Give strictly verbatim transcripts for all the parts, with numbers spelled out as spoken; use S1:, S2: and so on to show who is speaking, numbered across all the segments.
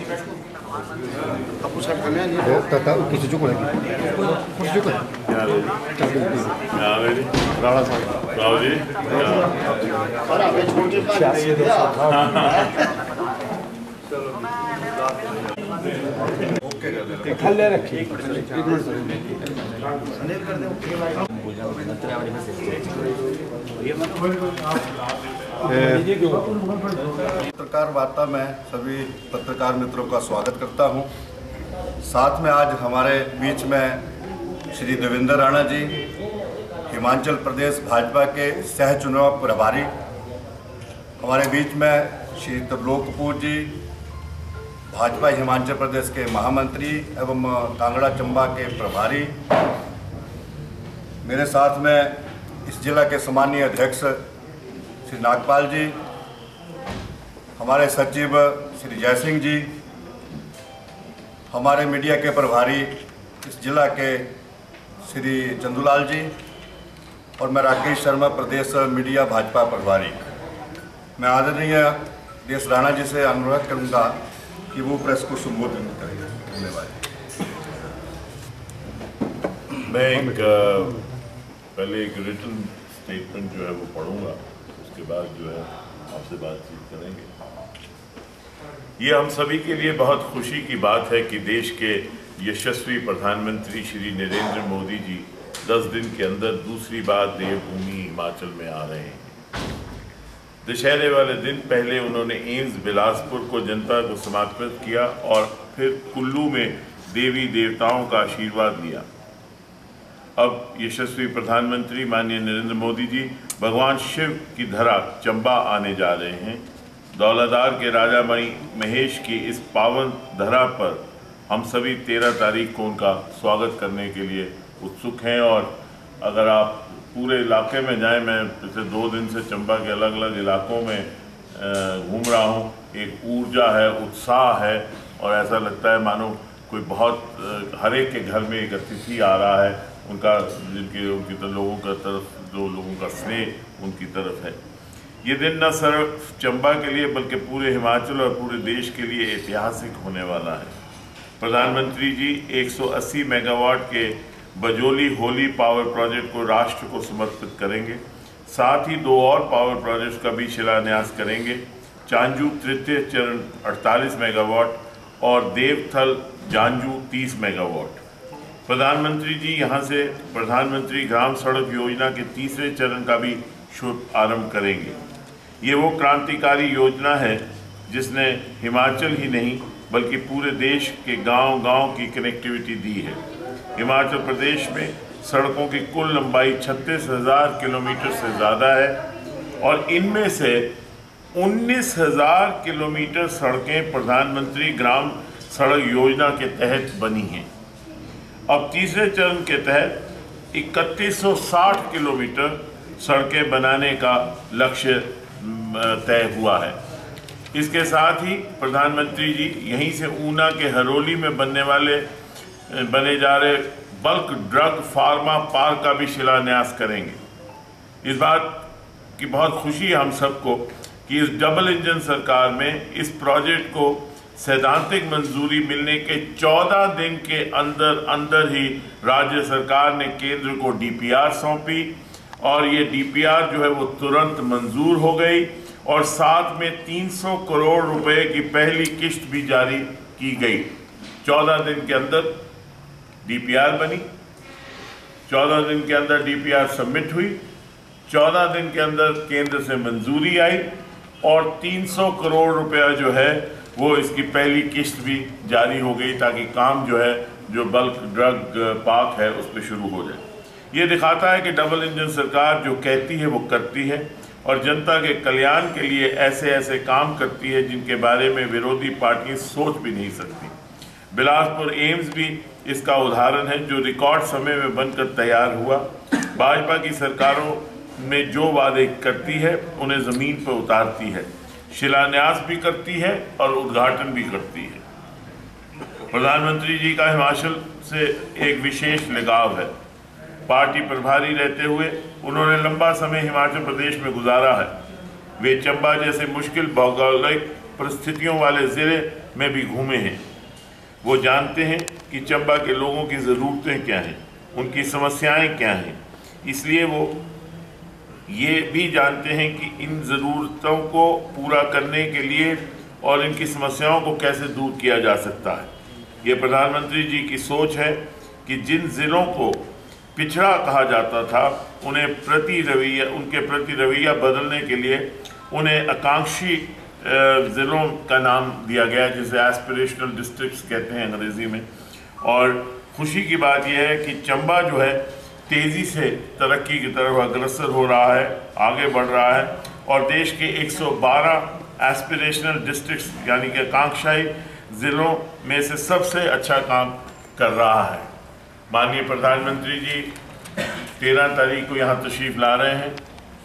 S1: थल्ले रखिए
S2: पत्रकार वार्ता में सभी पत्रकार मित्रों का स्वागत करता हूं। साथ में आज हमारे बीच में श्री देवेंद्र राणा जी, हिमाचल प्रदेश भाजपा के सह चुनाव प्रभारी, हमारे बीच में श्री त्रिलोक कपूर जी, भाजपा हिमाचल प्रदेश के महामंत्री एवं कांगड़ा चंबा के प्रभारी, मेरे साथ में इस जिला के सम्मानीय अध्यक्ष श्री नागपाल जी, हमारे सचिव श्री जय सिंह जी, हमारे मीडिया के प्रभारी इस जिला के श्री चंदूलाल जी और मैं राकेश शर्मा, प्रदेश मीडिया भाजपा प्रभारी। मैं आदरणीय देश राणा जी से अनुरोध करूंगा कि वो प्रेस को संबोधित करें। धन्यवाद।
S3: मैं एक पहले एक रिटन स्टेटमेंट जो है वो पढ़ूंगा, उसके बाद जो है आपसे बातचीत करेंगे। ये हम सभी के लिए बहुत खुशी की बात है कि देश के यशस्वी प्रधानमंत्री श्री नरेंद्र मोदी जी दस दिन के अंदर दूसरी बार देवभूमि हिमाचल में आ रहे हैं। दशहरे वाले दिन पहले उन्होंने एम्स बिलासपुर को जनता को समर्पित किया और फिर कुल्लू में देवी देवताओं का आशीर्वाद लिया। अब यशस्वी प्रधानमंत्री माननीय नरेंद्र मोदी जी भगवान शिव की धरा चंबा आने जा रहे हैं। दौलतदार के राजा मणि महेश की इस पावन धरा पर हम सभी तेरह तारीख को उनका स्वागत करने के लिए उत्सुक हैं। और अगर आप पूरे इलाके में जाएं, मैं पिछले दो दिन से चंबा के अलग अलग इलाकों में घूम रहा हूं, एक ऊर्जा है, उत्साह है और ऐसा लगता है मानो कोई बहुत हर एक के घर में एक अतिथि आ रहा है, उनका जिनके उनकी तरफ लोगों का तरफ जो लोगों का स्नेह उनकी तरफ है। ये दिन न सिर्फ चंबा के लिए बल्कि पूरे हिमाचल और पूरे देश के लिए ऐतिहासिक होने वाला है। प्रधानमंत्री जी एक सौ अस्सी मेगावाट के बजोली होली पावर प्रोजेक्ट को राष्ट्र को समर्पित करेंगे। साथ ही दो और पावर प्रोजेक्ट्स का भी शिलान्यास करेंगे। चांजू तृतीय चरण अड़तालीस मेगावाट और देवथल जांजू तीस मेगावाट। प्रधानमंत्री जी यहां से प्रधानमंत्री ग्राम सड़क योजना के तीसरे चरण का भी शुभ आरंभ करेंगे। ये वो क्रांतिकारी योजना है जिसने हिमाचल ही नहीं बल्कि पूरे देश के गांव-गांव की कनेक्टिविटी दी है। हिमाचल प्रदेश में सड़कों की कुल लंबाई छत्तीस हजार किलोमीटर से ज़्यादा है और इनमें से उन्नीस हजार किलोमीटर सड़कें प्रधानमंत्री ग्राम सड़क योजना के तहत बनी हैं। अब तीसरे चरण के तहत इकतीस सौ साठ किलोमीटर सड़कें बनाने का लक्ष्य तय हुआ है। इसके साथ ही प्रधानमंत्री जी यहीं से ऊना के हरोली में बनने वाले बने जा रहे बल्क ड्रग फार्मा पार्क का भी शिलान्यास करेंगे। इस बात की बहुत खुशी है हम सबको कि इस डबल इंजन सरकार में इस प्रोजेक्ट को सैद्धांतिक मंजूरी मिलने के चौदह दिन के अंदर अंदर ही राज्य सरकार ने केंद्र को डीपीआर सौंपी और ये डीपीआर जो है वो तुरंत मंजूर हो गई और साथ में तीन सौ करोड़ रुपए की पहली किश्त भी जारी की गई। चौदह दिन के अंदर डीपीआर बनी, चौदह दिन के अंदर डीपीआर सबमिट हुई, चौदह दिन के अंदर केंद्र से मंजूरी आई और तीन सौ करोड़ रुपया जो है वो इसकी पहली किश्त भी जारी हो गई ताकि काम जो है जो बल्क ड्रग पार्क है उस पर शुरू हो जाए। ये दिखाता है कि डबल इंजन सरकार जो कहती है वो करती है और जनता के कल्याण के लिए ऐसे ऐसे काम करती है जिनके बारे में विरोधी पार्टियां सोच भी नहीं सकती। बिलासपुर एम्स भी इसका उदाहरण है जो रिकॉर्ड समय में बनकर तैयार हुआ। भाजपा की सरकारों में जो वादे करती है उन्हें जमीन पर उतारती है, शिलान्यास भी करती है और उद्घाटन भी करती है। प्रधानमंत्री जी का हिमाचल से एक विशेष लगाव है। पार्टी प्रभारी रहते हुए उन्होंने लंबा समय हिमाचल प्रदेश में गुजारा है। वे चंबा जैसे मुश्किल भौगोलिक परिस्थितियों वाले जिले में भी घूमे हैं। वो जानते हैं कि चंबा के लोगों की ज़रूरतें क्या हैं, उनकी समस्याएं क्या हैं। इसलिए वो ये भी जानते हैं कि इन ज़रूरतों को पूरा करने के लिए और इनकी समस्याओं को कैसे दूर किया जा सकता है। ये प्रधानमंत्री जी की सोच है कि जिन ज़िलों को पिछड़ा कहा जाता था, उन्हें प्रति रवैया उनके प्रति रवैया बदलने के लिए उन्हें आकांक्षी ज़िलों का नाम दिया गया, जिसे एस्पिरेशनल डिस्ट्रिक्ट्स कहते हैं अंग्रेज़ी में। और खुशी की बात यह है कि चंबा जो है तेज़ी से तरक्की की तरफ अग्रसर हो रहा है, आगे बढ़ रहा है और देश के एक सौ बारह एस्पिरेशनल डिस्ट्रिक्ट्स यानी कि आकांक्षाई ज़िलों में से सबसे अच्छा काम कर रहा है। माननीय प्रधानमंत्री जी तेरह तारीख को यहाँ तशरीफ़ ला रहे हैं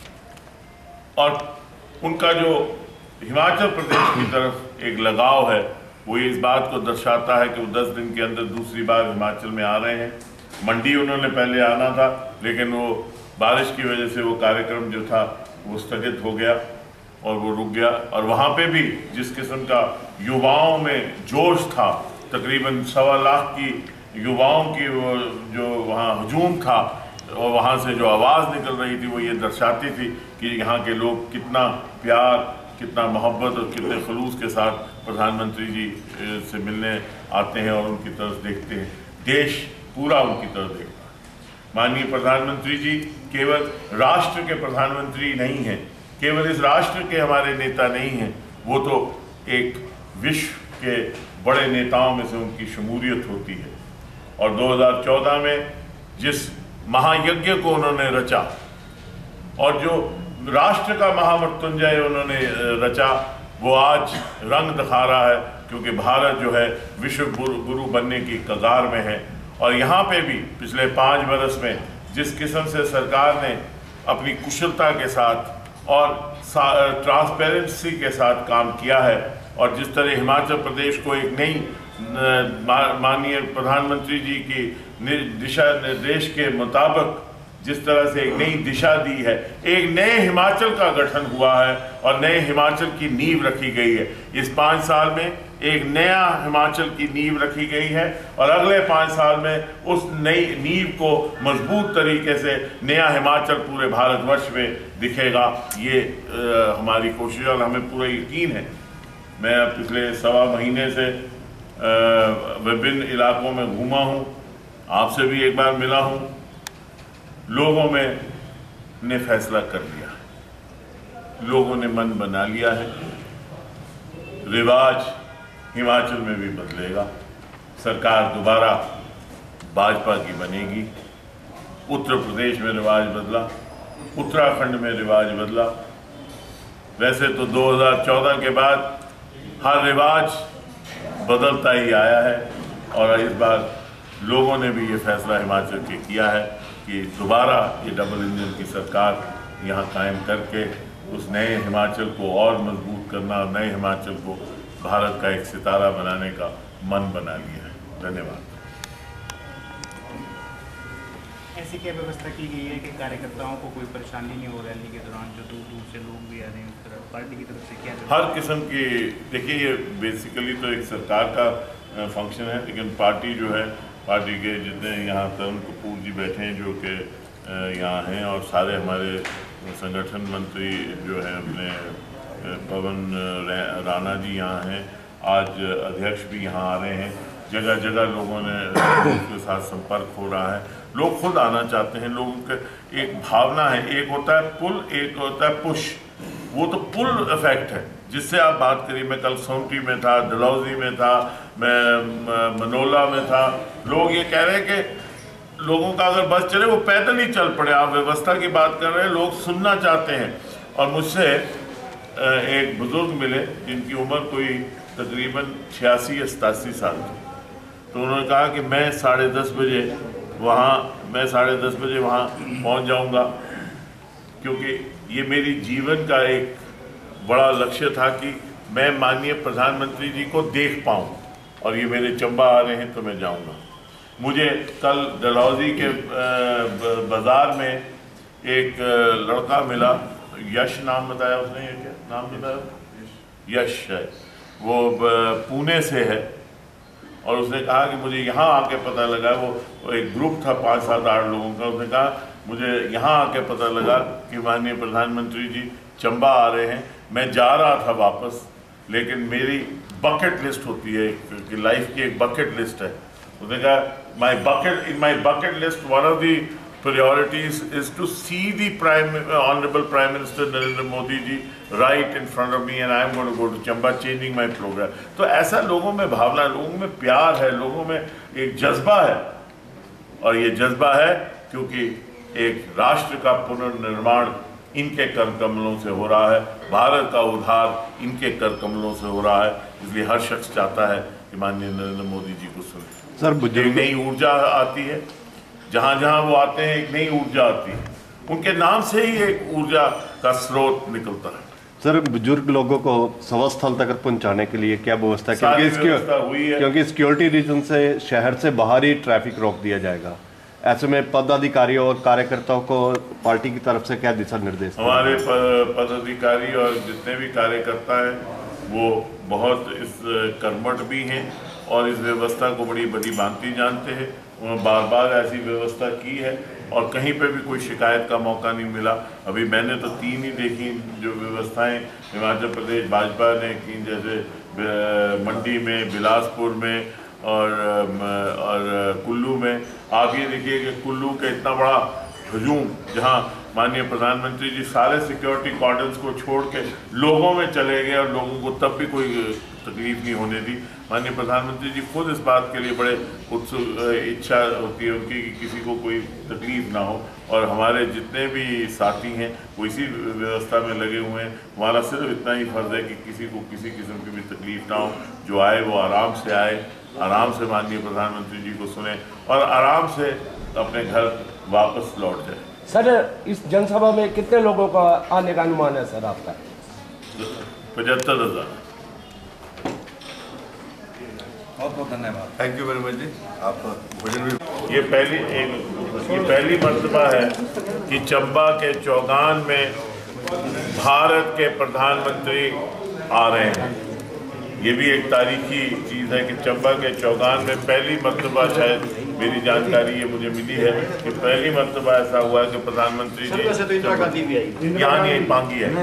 S3: और उनका जो हिमाचल प्रदेश की तरफ एक लगाव है वो इस बात को दर्शाता है कि वो दस दिन के अंदर दूसरी बार हिमाचल में आ रहे हैं। मंडी उन्होंने पहले आना था, लेकिन वो बारिश की वजह से वो कार्यक्रम जो था वो स्थगित हो गया और वो रुक गया। और वहाँ पे भी जिस किस्म का युवाओं में जोश था, तकरीबन सवा लाख की युवाओं की वो जो वहाँ हजूम था और वहाँ से जो आवाज़ निकल रही थी वो ये दर्शाती थी कि यहाँ के लोग कितना प्यार, कितना मोहब्बत और कितने खलूस के साथ प्रधानमंत्री जी से मिलने आते हैं और उनकी तरफ देखते हैं। देश पूरा उनकी तरफ देखता है। माननीय प्रधानमंत्री जी केवल राष्ट्र के प्रधानमंत्री नहीं हैं, केवल इस राष्ट्र के हमारे नेता नहीं हैं, वो तो एक विश्व के बड़े नेताओं में से उनकी शमूलियत होती है। और दो हज़ार चौदह में जिस महायज्ञ को उन्होंने रचा और जो राष्ट्र का महामृत्युंजय उन्होंने रचा, वो आज रंग दिखा रहा है, क्योंकि भारत जो है विश्व गुरु बनने की कगार में है। और यहाँ पे भी पिछले पाँच बरस में जिस किस्म से सरकार ने अपनी कुशलता के साथ और ट्रांसपेरेंसी के साथ काम किया है और जिस तरह हिमाचल प्रदेश को एक नई माननीय प्रधानमंत्री जी की दिशा निर्देश के मुताबिक जिस तरह से एक नई दिशा दी है, एक नए हिमाचल का गठन हुआ है और नए हिमाचल की नींव रखी गई है। इस पाँच साल में एक नया हिमाचल की नींव रखी गई है और अगले पाँच साल में उस नई नींव को मजबूत तरीके से नया हिमाचल पूरे भारतवर्ष में दिखेगा। ये आ, हमारी कोशिश और हमें पूरा यकीन है। मैं पिछले सवा महीने से विभिन्न इलाकों में घूमा हूँ, आपसे भी एक बार मिला हूँ। लोगों में ने फैसला कर लिया, लोगों ने मन बना लिया है। रिवाज हिमाचल में भी बदलेगा, सरकार दोबारा भाजपा की बनेगी। उत्तर प्रदेश में रिवाज बदला, उत्तराखंड में रिवाज बदला। वैसे तो दो हज़ार चौदह के बाद हर रिवाज बदलता ही आया है और इस बार लोगों ने भी ये फैसला हिमाचल के किया है कि दोबारा ये डबल इंजन की सरकार यहाँ कायम करके उस नए हिमाचल को और मजबूत करना और नए हिमाचल को भारत का एक सितारा बनाने का मन बना लिया है। धन्यवाद।
S1: ऐसी क्या व्यवस्था की गई है कि कार्यकर्ताओं को कोई परेशानी नहीं हो रैली के दौरान, जो दूर दूर से लोग भी आ रहे हैं, पार्टी की तरफ से क्या
S3: हर किस्म की? देखिए, ये बेसिकली तो एक सरकार का फंक्शन है, लेकिन पार्टी जो है, पार्टी के जितने यहाँ तरुण कपूर जी बैठे हैं जो कि यहाँ हैं और सारे हमारे संगठन मंत्री जो हैं अपने पवन राणा जी यहाँ हैं, आज अध्यक्ष भी यहाँ आ रहे हैं। जगह जगह लोगों ने उसके साथ संपर्क हो रहा है, लोग खुद आना चाहते हैं। लोगों के एक भावना है, एक होता है पुल, एक होता है पुश। वो तो पुल इफेक्ट है जिससे आप बात करिए। मैं कल सोमटी में था, डलहौजी में था, मैं मनोला में था। लोग ये कह रहे हैं कि लोगों का अगर बस चले वो पैदल ही चल पड़े। आप व्यवस्था की बात कर रहे हैं, लोग सुनना चाहते हैं। और मुझसे एक बुजुर्ग मिले जिनकी उम्र कोई तकरीबन छियासी या सतासी साल थी, तो उन्होंने कहा कि मैं साढ़े दस बजे वहाँ मैं साढ़े दस बजे वहाँ पहुँच जाऊँगा, क्योंकि ये मेरी जीवन का एक बड़ा लक्ष्य था कि मैं माननीय प्रधानमंत्री जी को देख पाऊँ और ये मेरे चंबा आ रहे हैं तो मैं जाऊँगा। मुझे कल डलहौजी के बाज़ार में एक लड़का मिला, यश नाम बताया उसने। ये क्या नाम बताया? यश है। वो पुणे से है, और उसने कहा कि मुझे यहाँ आके पता लगा, वो एक ग्रुप था पाँच सात आठ लोगों का, उसने कहा मुझे यहाँ आके पता लगा कि माननीय प्रधानमंत्री जी चंबा आ रहे हैं। मैं जा रहा था वापस, लेकिन मेरी बकेट लिस्ट होती है कि लाइफ की एक बकेट लिस्ट है। उसने कहा my bucket in my bucket list one of the priorities is to see the prime honorable prime minister Narendra Modi ji right in front of me and I am going to go to Chamba changing my program। तो ऐसा लोगों में भावना, लोगों में प्यार है, लोगों में एक जज्बा है, और ये जज्बा है क्योंकि एक राष्ट्र का पुनर्निर्माण इनके कर कमलों से हो रहा है, भारत का उद्धार इनके कर कमलों से हो रहा है। इसलिए हर शख्स चाहता है कि माननीय नरेंद्र मोदी जी को सुने।
S4: सर
S3: एक नई ऊर्जा आती है, जहाँ जहाँ वो आते हैं एक नई ऊर्जा आती है, उनके नाम से ही एक ऊर्जा का स्रोत निकलता है।
S4: सर, बुजुर्ग लोगों को सभा स्थल तक पहुंचाने के लिए क्या व्यवस्था है? क्योंकि
S3: व्यवस्था हुई है,
S4: क्योंकि सिक्योरिटी रीजन से शहर से बाहर ही ट्रैफिक रोक दिया जाएगा। ऐसे में पदाधिकारियों और कार्यकर्ताओं को पार्टी की तरफ से क्या दिशा निर्देश?
S3: हमारे पदाधिकारी और जितने भी कार्यकर्ता हैं वो बहुत इस कर्मठ भी हैं और इस व्यवस्था को बड़ी बड़ी भांति जानते हैं। उन्होंने बार बार ऐसी व्यवस्था की है और कहीं पे भी कोई शिकायत का मौका नहीं मिला। अभी मैंने तो तीन ही देखी जो व्यवस्थाएं हिमाचल प्रदेश भाजपा ने की, जैसे मंडी में, बिलासपुर में और और कुल्लू में। आप ये देखिए कि कुल्लू के इतना बड़ा हजूम, जहाँ माननीय प्रधानमंत्री जी सारे सिक्योरिटी कॉर्डन्स को छोड़ के लोगों में चले गए और लोगों को तब भी कोई तकलीफ नहीं होने दी। माननीय प्रधानमंत्री जी खुद इस बात के लिए बड़े उत्सुक इच्छा होती है उनकी कि किसी को कोई तकलीफ ना हो, और हमारे जितने भी साथी हैं वो इसी व्यवस्था में लगे हुए हैं। हमारा सिर्फ इतना ही फर्ज है कि किसी को किसी किस्म की भी तकलीफ ना हो, जो आए वो आराम से आए, आराम से माननीय प्रधानमंत्री जी को सुने और आराम से अपने घर वापस लौट जाए।
S5: सर, इस जनसभा में कितने लोगों का आने का अनुमान है सर आपका?
S3: पचहत्तर हजार।
S2: बहुत बहुत धन्यवाद, thank you very much ji. आप भोजन भी
S3: ये पहली एक ये पहली मर्तबा है कि चंबा के चौगान में भारत के प्रधानमंत्री आ रहे हैं। ये भी एक तारीखी चीज़ है कि चंबा के चौगान में पहली मर्तबा, शायद मेरी जानकारी ये मुझे मिली है कि पहली मर्तबा ऐसा हुआ है कि प्रधानमंत्री जी यहाँ नहीं, पांगी है,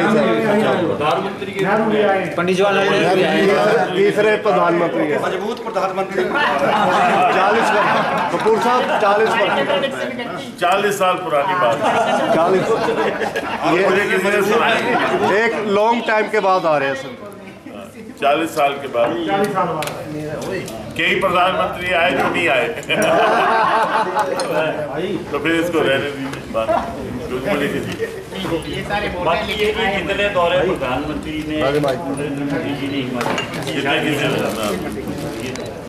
S6: पंडित जवाहरलाल नेहरू
S4: तीसरे प्रधानमंत्री है,
S2: मजबूत प्रधानमंत्री।
S4: चालीस वर्ष कपूर साहब, चालीस वर्ष
S3: चालीस साल पुरानी बात है।
S4: चालीस
S3: मुझे किसी ने सुनाई,
S4: एक लॉन्ग टाइम के बाद आ रहे हैं सर।
S3: चालीस साल के बाद कई प्रधानमंत्री आए जो नहीं आए तो फिर इसको रहने दीजिए बात।
S1: ये सारे बोल रहे हैं लेकिन
S6: कितने दौरे प्रधानमंत्री ने
S3: जितने किसी ने